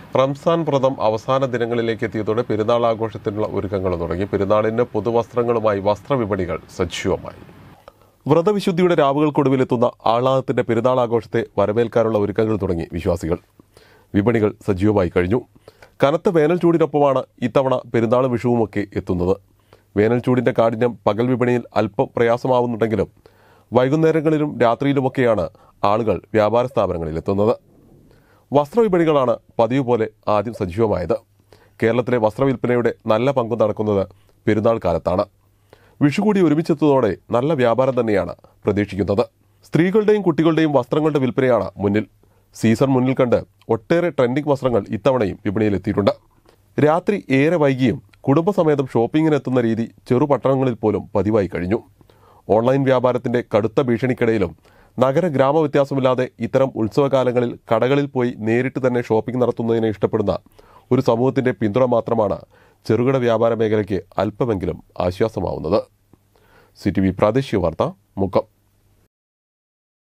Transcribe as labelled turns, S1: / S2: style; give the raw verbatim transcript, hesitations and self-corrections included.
S1: റംസാൻ വ്രതം അവസാന ദിനങ്ങളിലേക്ക് എത്തിയതോടെ പെരുന്നാൾ ആഘോഷത്തിനുള്ള ഒരുക്കങ്ങൾ തുടങ്ങി. പെരുന്നാളിന് പുതുവസ്ത്രങ്ങളുമായി വസ്ത്രവിപണികൾ സജീവമായി. വ്രതവിശുദ്ധിയുടെ രാവുകൾക്കൊടുവിലെത്തുന്ന ആളാഹത്തിന്റെ പെരുന്നാൾ ആഘോഷത്തെ വരവേൽക്കാനുള്ള ഒരുക്കങ്ങൾ തുടങ്ങി വിശ്വാസികൾ. വിപണികൾ സജീവമായി കഴിഞ്ഞു. കനത്ത വേനൽ ചൂടിനൊപ്പമാണ് ഇത്തവണ പെരുന്നാളും വിഷുവുമൊക്കെ എത്തുന്നത്. വേനൽ ചൂടിന്റെ കാഠിന്യം പകൽ വിപണിയിൽ അല്പം പ്രയാസമാവുന്നുണ്ടെങ്കിലും വൈകുന്നേരങ്ങളിലും രാത്രിയിലുമൊക്കെയാണ് ആളുകൾ വ്യാപാര സ്ഥാപനങ്ങളിലെത്തുന്നത്. വസ്ത്രവിപണികളാണ് പതിവ് പോലെ ആദ്യം സജീവമായത്. കേരളത്തിലെ വസ്ത്രവിൽപ്പനയുടെ നല്ല പങ്കു നടക്കുന്നത് പെരുന്നാൾ കാലത്താണ്. വിഷു കൂടി ഒരുമിച്ചെത്തുന്നതോടെ നല്ല വ്യാപാരം തന്നെയാണ് പ്രതീക്ഷിക്കുന്നത്. സ്ത്രീകളുടെയും കുട്ടികളുടെയും വസ്ത്രങ്ങളുടെ വിൽപ്പനയാണ് മുന്നിൽ. സീസൺ മുന്നിൽ കണ്ട് ഒട്ടേറെ ട്രെൻഡിംഗ് വസ്ത്രങ്ങൾ ഇത്തവണയും വിപണിയിലെത്തിയിട്ടുണ്ട്. രാത്രി ഏറെ വൈകിയും കുടുംബസമേതം ഷോപ്പിങ്ങിനെത്തുന്ന രീതി ചെറുപട്ടണങ്ങളിൽ പോലും പതിവായി കഴിഞ്ഞു. ഓൺലൈൻ വ്യാപാരത്തിന്റെ കടുത്ത ഭീഷണിക്കിടയിലും നഗര ഗ്രാമ വ്യത്യാസമില്ലാതെ ഇത്തരം ഉത്സവകാലങ്ങളിൽ കടകളിൽ പോയി നേരിട്ട് തന്നെ ഷോപ്പിംഗ് നടത്തുന്നതിനെ ഇഷ്ടപ്പെടുന്ന ഒരു സമൂഹത്തിന്റെ പിന്തുണ മാത്രമാണ് ചെറുകിട വ്യാപാര മേഖലയ്ക്ക് അല്പമെങ്കിലും ആശ്വാസമാവുന്നത്. സി ടി വി പ്രാദേശിക വാർത്ത, മുക്കം.